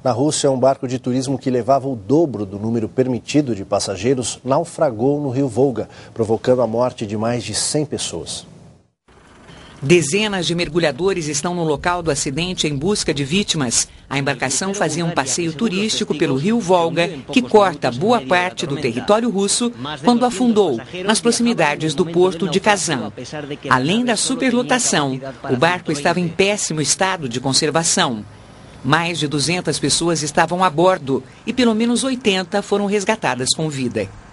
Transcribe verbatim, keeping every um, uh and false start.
Na Rússia, um barco de turismo que levava o dobro do número permitido de passageiros naufragou no rio Volga, provocando a morte de mais de cem pessoas. Dezenas de mergulhadores estão no local do acidente em busca de vítimas. A embarcação fazia um passeio turístico pelo rio Volga, que corta boa parte do território russo, quando afundou nas proximidades do porto de Kazan. Além da superlotação, o barco estava em péssimo estado de conservação. Mais de duzentas pessoas estavam a bordo e pelo menos oitenta foram resgatadas com vida.